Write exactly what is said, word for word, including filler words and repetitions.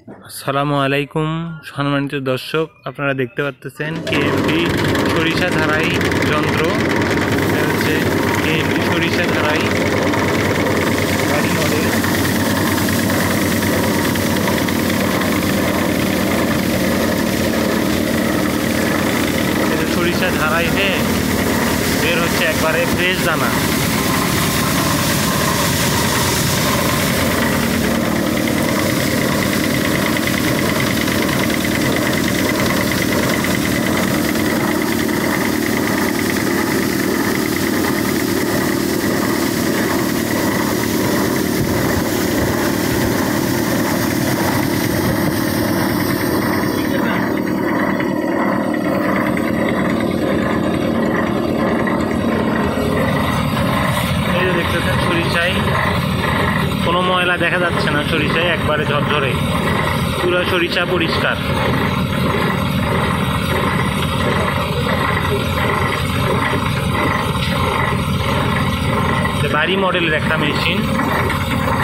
আসসালামু আলাইকুম সম্মানিত দর্শক, আপনারা দেখতে পাচ্ছেন কেএমপি সরিষা ঝাড়াই যন্ত্র। এটা হচ্ছে কেএমপি সরিষা ঝাড়াই গাড়ি মডেল। এটা সরিষা ঝাড়াইতে বের হচ্ছে একবারে ফ্রেশ দানা। সরিষায় কোনো ময়লা দেখা যাচ্ছে না, সরিষায় একবারে ঝরঝরে, পুরো সরিষা পরিষ্কার। বাড়ি মডেলের একটা মেশিন।